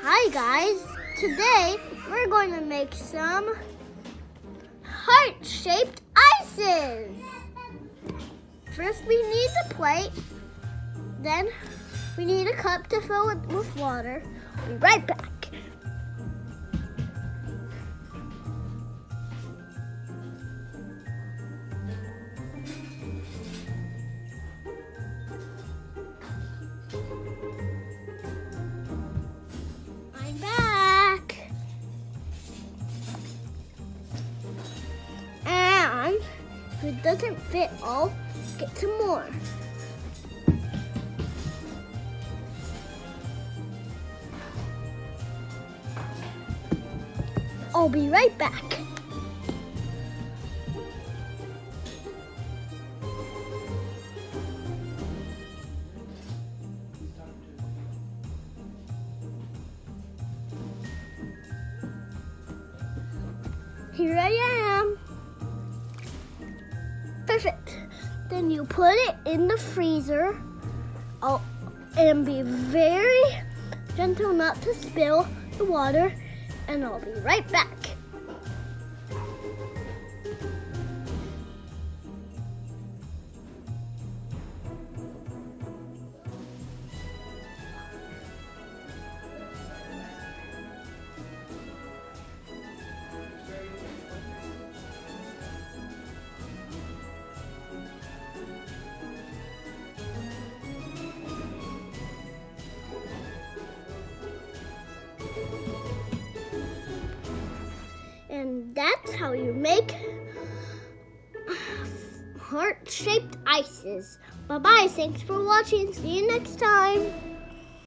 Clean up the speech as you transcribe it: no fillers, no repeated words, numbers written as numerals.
Hi guys, today we're going to make some heart-shaped ices. First we need the plate, then we need a cup to fill it with water. We'll be right back. If it doesn't fit all, get some more. I'll be right back. Here I am. Perfect. Then you put it in the freezer and be very gentle not to spill the water, and I'll be right back. And that's how you make heart-shaped ices. Bye-bye. Thanks for watching. See you next time.